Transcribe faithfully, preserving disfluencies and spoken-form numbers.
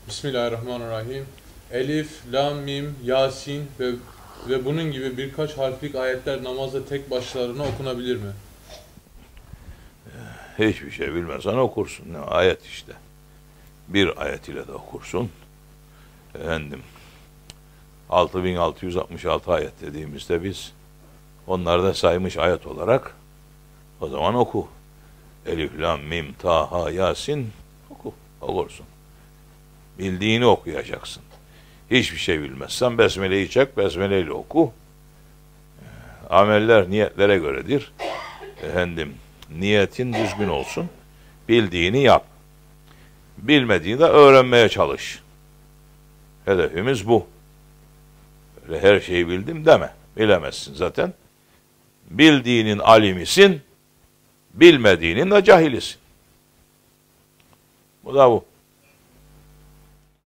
Bismillahirrahmanirrahim. Elif, Lam, Mim, Yasin ve ve bunun gibi birkaç harflik ayetler namazda tek başlarına okunabilir mi? Hiçbir şey bilmezsen okursun. Ne ayet işte. Bir ayet ile de okursun. Efendim, altı bin altı yüz altmış altı ayet dediğimizde biz onları da saymış ayet olarak o zaman oku. Elif, Lam, Mim, Taha, Yasin oku. Okursun. Bildiğini okuyacaksın. Hiçbir şey bilmezsen Besmele'yi çek, Besmele ile oku. Ameller niyetlere göredir. Efendim, niyetin düzgün olsun. Bildiğini yap. Bilmediğini de öğrenmeye çalış. Hedefimiz bu. Öyle her şeyi bildim deme. Bilemezsin zaten. Bildiğinin alimisin, bilmediğinin de cahilisin. Bu da bu.